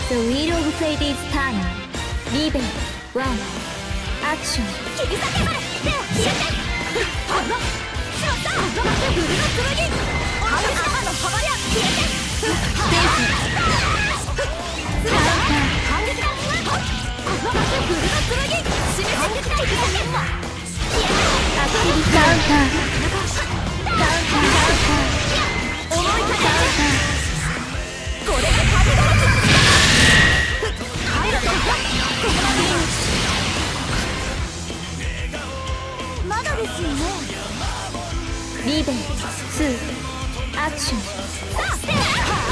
The wheel of fate is turning. リベル1アクション。切り裂けまで手を消えて。あらしまった。フルの剣。赤の幅や消えて。ステージ反撃だ。フルの剣示し切り裂けんの。アクリルカウンター。思いかけこれが壁ドラキパイロットここまでまだですよね。リベル2アクション。さあ見える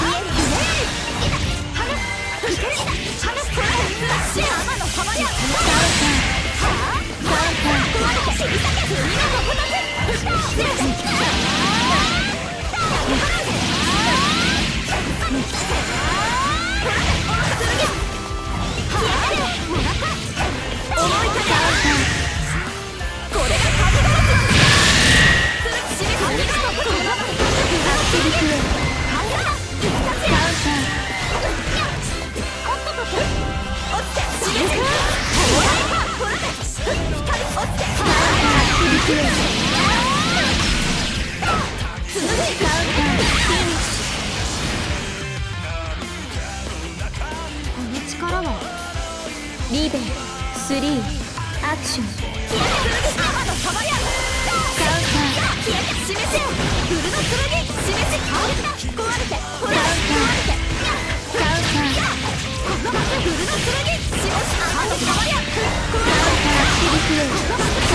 離いける離すこれ生の幅やカウンター壊れて切り裂け海のここだけリベル3アクション。カウンター消えて示せよ。フルの剣示し壊れてほら壊れてカウンターフルの剣示し幅や壊れて